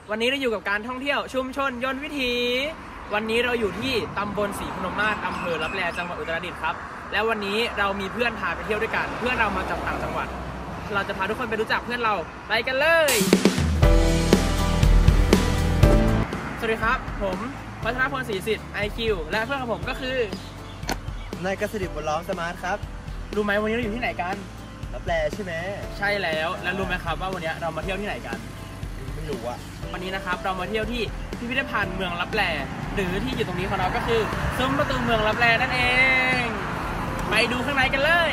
วันนี้เราอยู่กับการท่องเที่ยวชุมชนยนต์วิถีวันนี้เราอยู่ที่ตำบลศรีพนมมาศอำเภอลับแลจังหวัดอุตรดิตถ์ครับและวันนี้เรามีเพื่อนพาไปเที่ยวด้วยกันเพื่อนเรามาจากต่างจังหวัดเราจะพาทุกคนไปรู้จักเพื่อนเราไปกันเลยสวัสดีครับผมพัฒนพลศรีสิทธิ์ IQ และเพื่อนของผมก็คือนายกสิริบุญล้อมสมาร์ทครับรู้ไหมวันนี้เราอยู่ที่ไหนกันลับแลใช่ไหมใช่แล้วรู้ไหมครับว่าวันนี้เรามาเที่ยวที่ไหนกันไม่รู้อะวันนี้นะครับเรามาเที่ยวที่พิพิธภัณฑ์เมืองลับแลหรือที่อยู่ตรงนี้ของเราก็คือซุ้มประตูเมืองลับแลนั่นเองไปดูข้างในกันเลย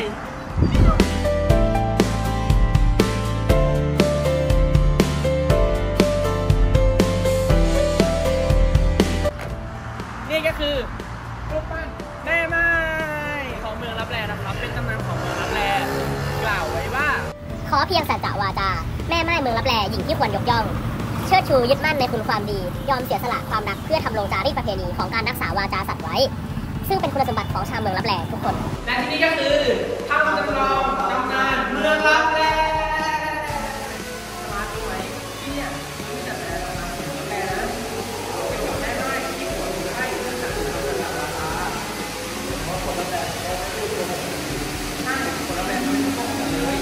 นี่ก็คือรูปปั้นแม่ไม้ของเมืองลับแลนะครับเป็นตำนานของเมืองลับแลกล่าวไว้ว่าขอเพียงสัจจะวาจาแม่ไม้เมืองลับแลหญิงที่ควรยกย่องเชิดชูยึดมั่นในคุณความดียอมเสียสละความรักเพื่อทำลงจารีตประเพณีของการรักษาวาจาสัตว์ไว้ซึ่งเป็นคุณสมบัติของชาวเมืองลับแลทุกคนและที่นี่ก็คือถ้ำจำลองตำนานเมืองลับแลมาดูไหมที่เนี่ยที่จัดแสดงตำนานเมืองลับแลนะเกี่ยวกับแม่ไม้ที่หัวอยู่ใกล้เรื่องการรักษาวาจาเพราะคนลับแลเขาพูดโกหกใช่คนลับแลเขาไม่โกหกเลย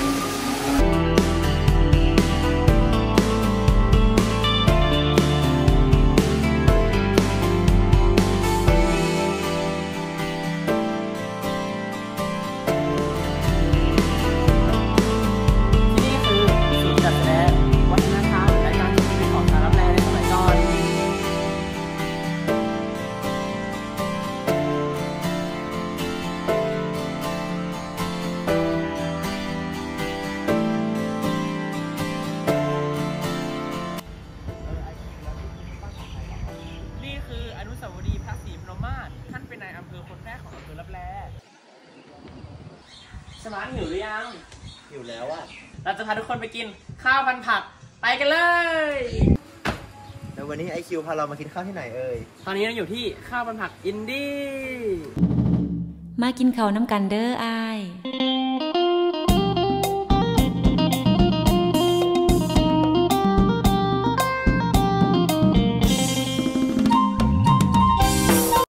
อนุสาวรีย์พระศรีพนมมาศท่านเป็นนายอำเภอคนแรกของอำเภอลับแลสมาร์ทหิวหรือยังหิวแล้วอะเราจะพาทุกคนไปกินข้าวพันผักไปกันเลยแล้ววันนี้IQพาเรามากินข้าวที่ไหนเอ่ยตอนนี้เราอยู่ที่ข้าวพันผักอินดี้มากินข้าวน้ำกันเด้ออ้าย